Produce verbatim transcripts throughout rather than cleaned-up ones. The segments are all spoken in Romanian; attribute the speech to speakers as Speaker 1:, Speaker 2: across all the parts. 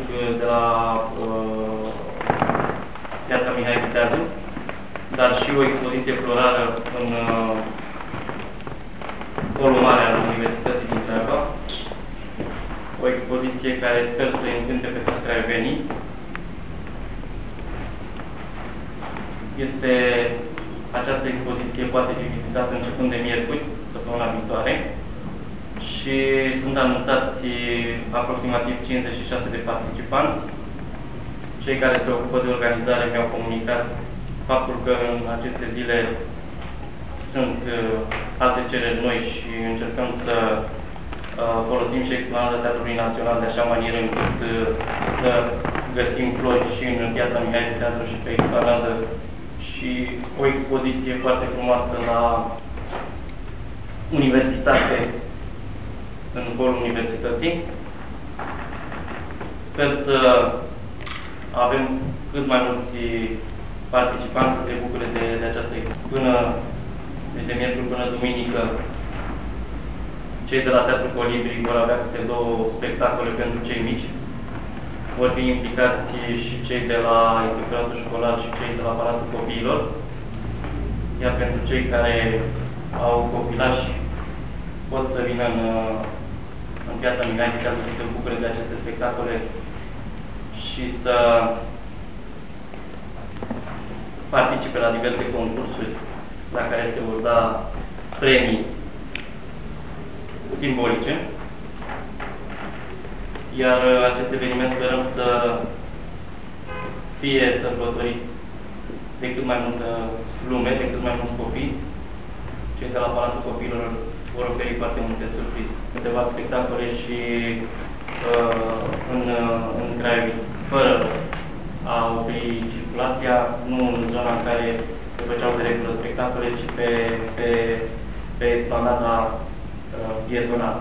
Speaker 1: de la uh, Piața Mihai Viteazul, dar și o expoziție florală în uh, polul mare al Universității din Craiova. O expoziție care sper să îi încânte pe toți craiovenii. Este această expoziție poate fi vizitată începând de miercuri, săptămâna viitoare, și sunt anunțați aproximativ cincizeci și șase de participanți. Cei care se ocupă de organizare mi-au comunicat faptul că în aceste zile sunt uh, alte cereri noi și încercăm să uh, folosim și explanada Teatrului Național de așa manieră încât uh, să găsim flori și în Piața Mihai Viteazul și pe explanadă, și o expoziție foarte frumoasă la universitate, în polul universității. Sper să avem cât mai mulți participanți să se bucure de, de această expoziție. Până de miercuri până duminică, cei de la Teatrul Colibri vor avea câte două spectacole pentru cei mici. Vor fi implicați și cei de la Inspectoratul Școlar și cei de la Palatul Copiilor. Iar pentru cei care au copilași, pot să vină în, în Piața Mihai Viteazul să se bucure de aceste spectacole și să participe la diverse concursuri la care se vor da premii simbolice. Iar acest eveniment sperăm să fie sărbătorit de cât mai multă lume, de cât mai mulți copii. Cei de la Palatul Copiilor vor oferi foarte multe surprize. Câteva spectacole și uh, în, în Craiova, fără a opri circulația, nu în zona în care se făceau de regulă spectacole, ci pe, pe, pe esplanada uh, piezonală.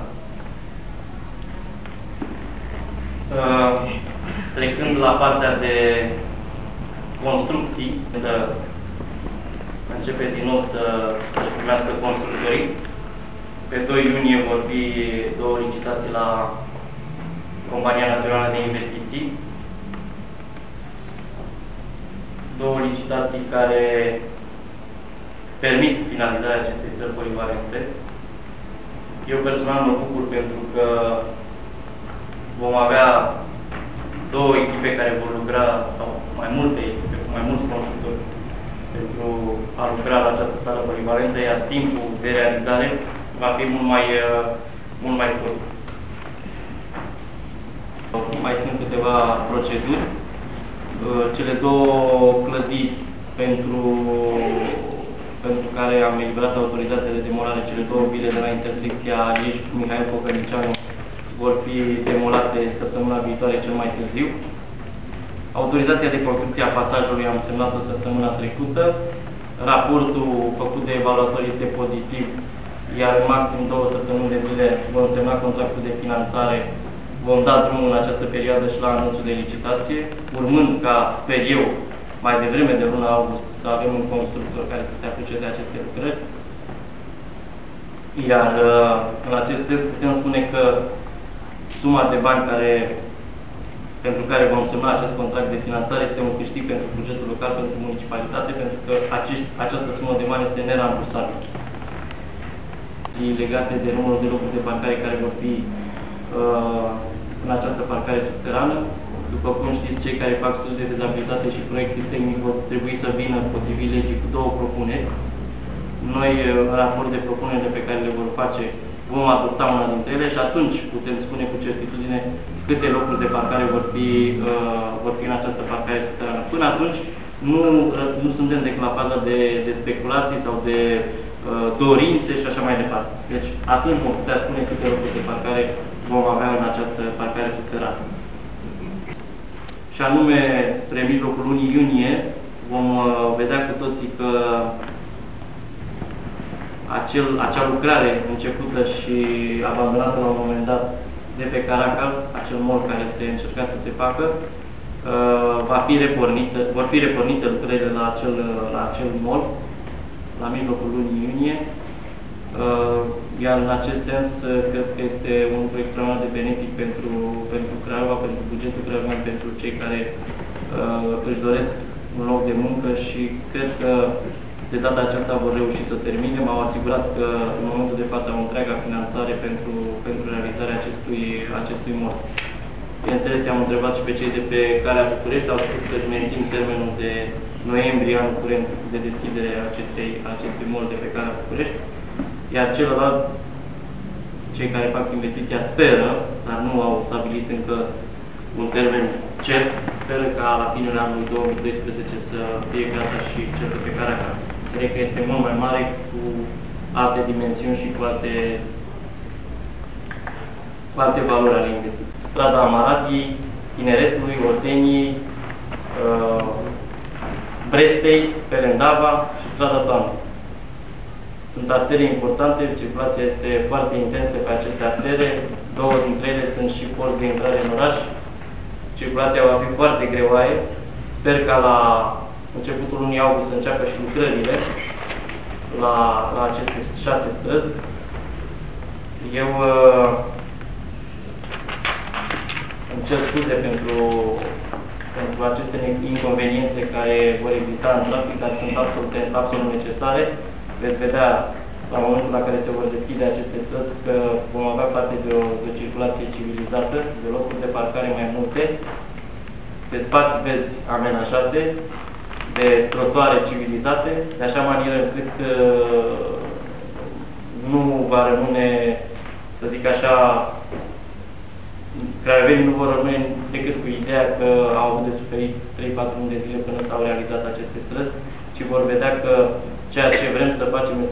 Speaker 1: Uh, trecând la partea de construcții, de începe din nou să își primească constructorii. Pe doi iunie vor fi două licitații la Compania Națională de Investiții. Două licitații care permit finalizarea acestei stări polivalente. Eu personal mă bucur pentru că vom avea două echipe care vor lucra, sau mai multe echipe, cu mai mulți constructori, pentru a lucra la această sală polivalentă, iar timpul de realizare va fi mult mai, mult mai scurt. Mai sunt câteva proceduri. Cele două clădiri pentru, pentru care am eliberat autorizația de demolare, cele două vile de la intersecția Ieși cu Mihai Pocălicianu, vor fi demolate săptămâna viitoare cel mai târziu. Autorizația de construcție a pasajului am semnat-o săptămâna trecută. Raportul făcut de evaluator este pozitiv, iar în maxim două săptămâni de zile vom semna contractul de finanțare. Vom da drumul în această perioadă și la anunțul de licitație, urmând ca, sper eu, mai devreme de luna august, să avem un constructor care să se apuce de aceste lucrări. Iar în acest sens putem spune că suma de bani care, pentru care vom semna acest contract de finanțare este un câștig pentru bugetul local, pentru municipalitate, pentru că acești, această sumă de bani este nerambursabilă. Legate de numărul de locuri de parcare care vor fi uh, în această parcare subterană. După cum știți, cei care fac studii de dezabilitate și proiecte tehnic vor trebui să vină potrivit legii cu două propuneri. Noi, în raport de propunerile pe care le vor face, vom adopta una dintre ele și atunci putem spune cu certitudine câte locuri de parcare vor fi, uh, vor fi în această parcare subterană. Până atunci, nu, nu suntem decât la faza de, de speculații sau de uh, dorințe și așa mai departe. Deci, atunci vom putea spune câte locuri de parcare vom avea în această parcare subterană. Și anume, spre mijlocul lunii iunie, vom uh, vedea cu toții că Acel, acea lucrare începută și abandonată la un moment dat de pe Caracal, acel mol care este încercat să se facă, uh, va fi repornită, vor fi repornite lucrările la acel, la acel mol, la mijlocul lunii iunie. Uh, Iar în acest sens, cred că este un lucru extraordinar de benefic pentru, pentru Craiova, pentru bugetul Craiova, pentru cei care uh, își doresc un loc de muncă și cred că de data aceasta vor reuși să termine. M-au asigurat că în momentul de față am întreaga finanțare pentru, pentru realizarea acestui, acestui mod. Bineînțeles, am întrebat și pe cei de pe Calea București, au spus că mențin termenul de noiembrie anul curent de deschidere a acestei, acestui mod de pe Calea București, iar celălalt, cei care fac investiția speră, dar nu au stabilit încă un termen cert, speră ca la finele anului două mii doisprezece să fie gata și cel de pe Calea. Cred că este mult mai mare, cu alte dimensiuni și cu alte, cu alte valori ale investiției. Strada Amaradiei, Tineretului, Olteniei, uh, Brestei, Perendava și strada Doamnei. Sunt artere importante, circulația este foarte intensă pe aceste artere, două dintre ele sunt și porți de intrare în oraș. Circulația va fi foarte greoaie. Sper ca la începutul lunii august să înceapă și lucrările la, la aceste șase străzi. Eu uh, îmi cer scuze pentru, pentru aceste inconveniențe care vor exista în trafic, dar sunt absolut, absolut necesare. Veți vedea la momentul la care se vor deschide aceste străzi că vom avea parte de o, de o circulație civilizată, de locuri de parcare mai multe, de spații verzi amenajate, de trotuare civilizate, de așa manieră încât uh, nu va rămâne, să zic așa, craiovenii nu vor rămâne decât cu ideea că au avut de suferit trei patru luni de zile până s-au realizat aceste străzi, ci vor vedea că ceea ce vrem să facem